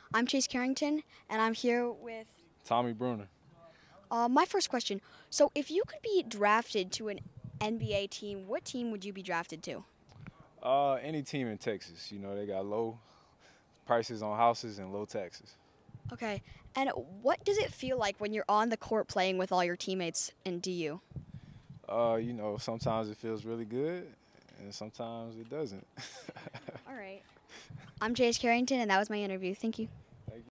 I'm Chase Carrington, and I'm here with Tommy Bruner. my first question. So, if you could be drafted to an NBA team, what team would you be drafted to? Any team in Texas, they got low prices on houses and low taxes. Okay, and what does it feel like when you're on the court playing with all your teammates in DU? Sometimes it feels really good and sometimes it doesn't. All right. I'm Chase Carrington, and that was my interview. Thank you.